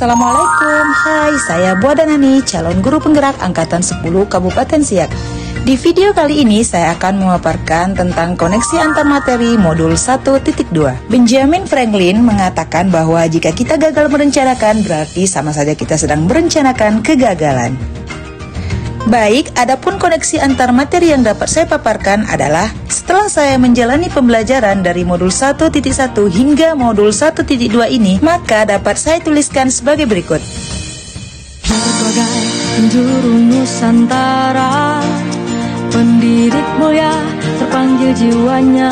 Assalamualaikum, hai, saya Bu Adanani, calon guru penggerak Angkatan 10 Kabupaten Siak. Di video kali ini saya akan memaparkan tentang koneksi antar materi modul 1.2. Benjamin Franklin mengatakan bahwa jika kita gagal merencanakan, berarti sama saja kita sedang merencanakan kegagalan. Baik, adapun koneksi antar materi yang dapat saya paparkan adalah setelah saya menjalani pembelajaran dari modul 1.1 hingga modul 1.2 ini, maka dapat saya tuliskan sebagai berikut. Berbagai penjuru Nusantara, pendidik mulia terpanggil jiwanya,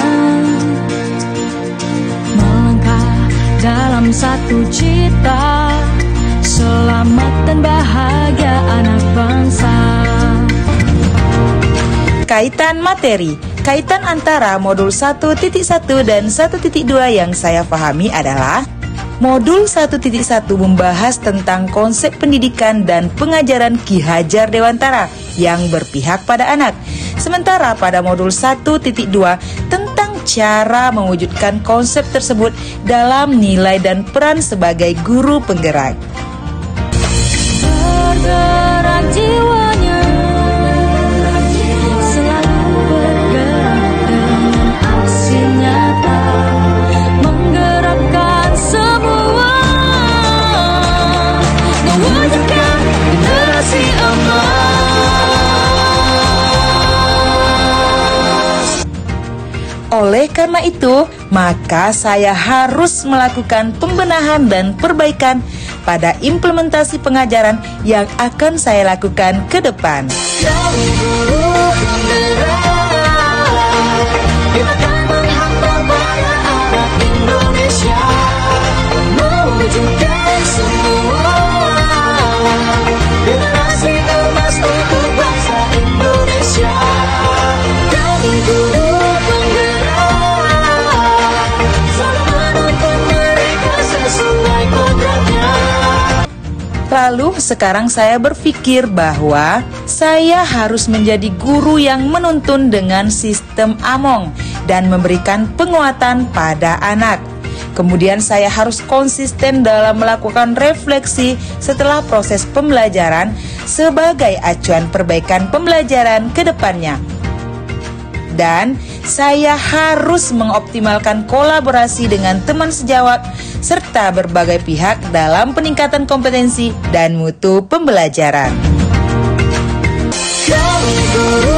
melangkah dalam satu cita, selamat dan bahagia anak bangsa. Kaitan materi. Kaitan antara modul 1.1 dan 1.2 yang saya pahami adalah modul 1.1 membahas tentang konsep pendidikan dan pengajaran Ki Hajar Dewantara yang berpihak pada anak. Sementara pada modul 1.2 tentang cara mewujudkan konsep tersebut dalam nilai dan peran sebagai guru penggerak. Bergerak jiwanya, selalu bergerak dengan aksi nyata, menggerakkan semua, mewujudkan generasi emas. Oleh karena itu, maka saya harus melakukan pembenahan dan perbaikan pada implementasi pengajaran yang akan saya lakukan ke depan. Kami guru penggerak, kita akan menghantar para anak Indonesia, mewujudkan semua generasi emas untuk bangsa Indonesia. Kami guru penggerak, selalu menuntun mereka sesuai kodratnya. Lalu sekarang saya berpikir bahwa saya harus menjadi guru yang menuntun dengan sistem Among dan memberikan penguatan pada anak. Kemudian saya harus konsisten dalam melakukan refleksi setelah proses pembelajaran sebagai acuan perbaikan pembelajaran ke depannya. Dan saya harus mengoptimalkan kolaborasi dengan teman sejawat serta berbagai pihak dalam peningkatan kompetensi dan mutu pembelajaran. Kami guru